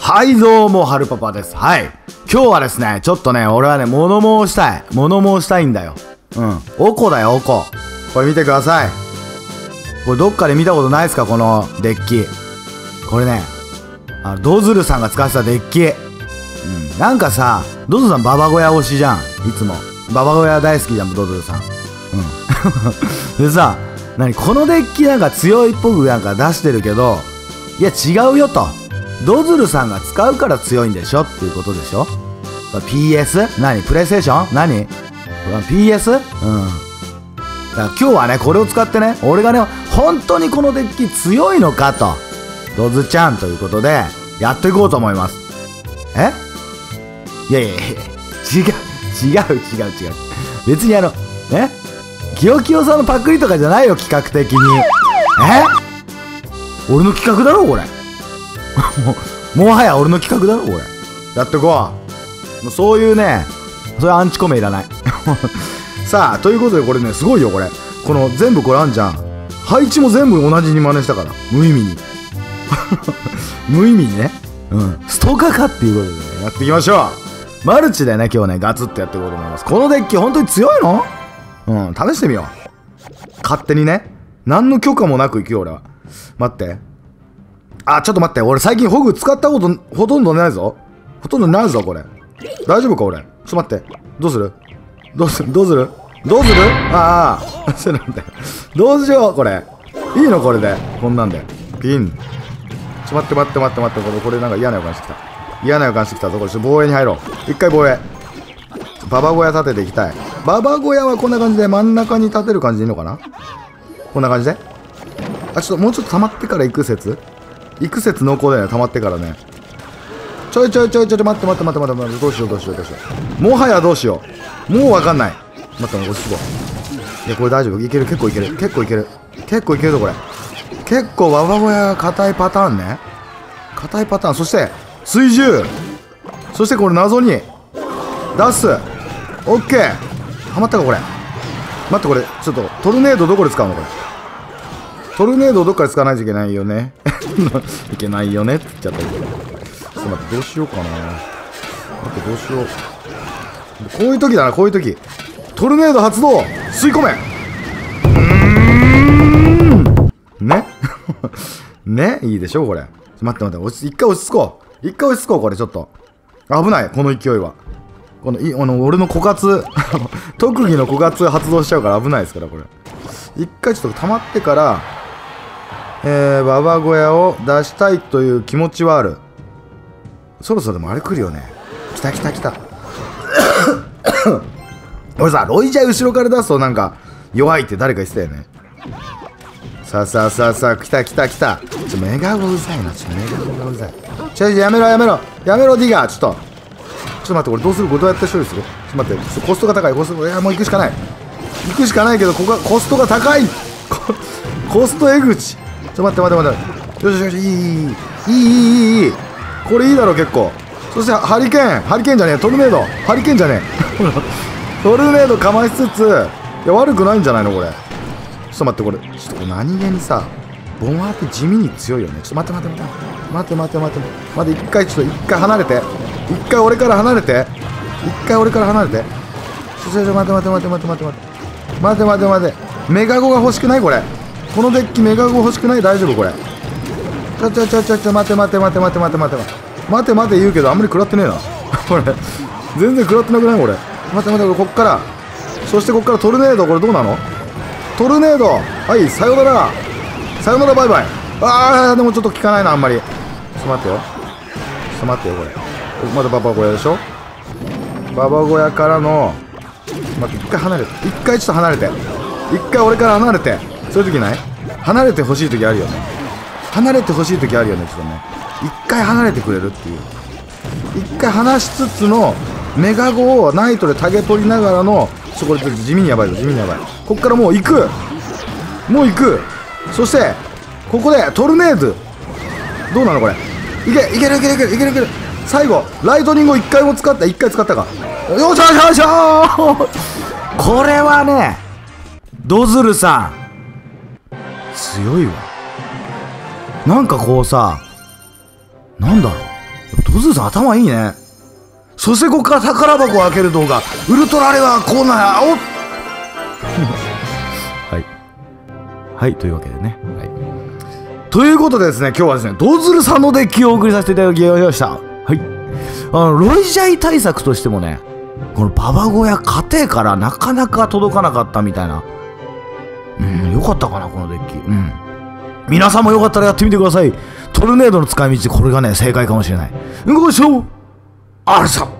はいどうも、はるパパです。はい。今日はですね、ちょっとね、俺はね、物申したいんだよ。おこだよ、おこ。これ見てください。これどっかで見たことないですか、このデッキ。これね、ドズルさんが使ってたデッキ。なんかさ、ドズルさんババ小屋推しじゃん。いつも。ババ小屋大好きじゃん、ドズルさん。でさ、このデッキなんか強いっぽくなんか出してるけど、いや違うよと。ドズルさんが使うから強いんでしょっていうことでしょ。 PS？ プレイステーションPS？ だから今日はね、これを使ってね、俺がね、本当にこのデッキ強いのかと。ドズちゃんということで、やっていこうと思います。いや、違う。別にキヨキヨさんのパクリとかじゃないよ、企画的に。俺の企画だろ、これ。もはや俺の企画だろ、これ。やってこう。もうそういうね、そういうアンチコメいらない。さあ、ということでこれね、すごいよ、これ。この全部これあんじゃん。配置も全部同じに真似したから。無意味に。無意味にね。ストーカーかっていうことでね、やっていきましょう。マルチでね、今日ね、ガツッとやっていこうと思います。このデッキ本当に強いの？試してみよう。勝手にね。何の許可もなく行くよ、俺は。待って。ちょっと待って。俺最近ホグ使ったことほとんどないぞ。これ。大丈夫か、俺。ちょっと待って。どうするちょっと待って。どうしよう、これ。いいのこれで。こんなんで。ピン。ちょっと待って。これなんか嫌な予感してきたぞ。これ防衛に入ろう。一回防衛。ババ小屋立てていきたい。ババ小屋はこんな感じで真ん中に立てる感じでいいのかな。こんな感じで。もうちょっと溜まってから行く説濃厚だよね。溜まってからね。ちょ待って。どうしよう。もはやどうしよう。もうわかんない。待って、落ち着こう。いや、これ大丈夫。結構いけるぞ、これ。結構ババ小屋が硬いパターンね。そして、追従。そしてこれ謎に、出す。オッケー。はまったか、これ。待って、これ、ちょっと、トルネードどこで使うのこれ。トルネードをどっかで使わないといけないよね。いけないよねって言っちゃったけど。ちょっと待って、どうしようかな。こういう時だな、トルネード発動吸い込めねいいでしょ、これ。待って。一回落ち着こう、これちょっと。危ない、この勢いは。俺の枯渇、特技の枯渇発動しちゃうから危ないですから、これ。一回ちょっと溜まってから、ババ小屋を出したいという気持ちはある。そろそろでもあれ来るよね。来た。俺さ、ロイジャー後ろから出すとなんか弱いって誰か言ってたよね。さあ、来た。メガゴうざいな。やめろ、ディガー。ちょっと待って、これどうする？どうやって処理する？ちょっと待って、コストが高い。もう行くしかないけど、ここがコストが高い。コストえぐち。ちょっと待って。よし、いい。これいいだろ、結構。そしてハリケーンじゃねえ、トルネード。ハリケーンじゃねえ。トルネードかましつつ、いや、悪くないんじゃないの、これ。ちょっと待って、これ何気にさ、ボンハーって地味に強いよね。ちょっと待って。一回離れて。一回俺から離れて。ちょ待って。メガゴが欲しくないこれ。このデッキメガゴ欲しくない？大丈夫これ。ちょ待て言うけどあんまり食らってねえな。これ全然食らってなくないこれ。待ってこっから。そしてこっからトルネード、これどうなの？トルネード、はい、さよならバイバイ。でもちょっと効かないな、あんまり。ちょっと待ってよこれ。まだババ小屋でしょ。ババ小屋からの、待って、一回ちょっと離れて。一回俺から離れて。そういう時ない？離れてほしい時あるよね。ちょっとね。一回離れてくれるっていう。一回離しつつのメガゴをナイトでタゲ取りながらの、これ地味にやばい。こっからもう行く。そしてここでトルネードどうなのこれ。いける。最後ライトニングを1回使ったか。よしょこれはね、ドズルさん強いわ。なんかこうさ、なんだろう、 ドズルさん頭いいね。そしてここから宝箱を開ける動画、ウルトラレアコーナー、はい。はい、というわけでね。はい。ということでですね、今日はですね、ドズルさんのデッキをお送りさせていただきました。はい。ロイジャイ対策としてもね、このババ小屋家庭からなかなか届かなかったみたいな。よかったかな、このデッキ。皆さんもよかったらやってみてください。トルネードの使い道、これがね、正解かもしれない。ご視聴ありがとうございました。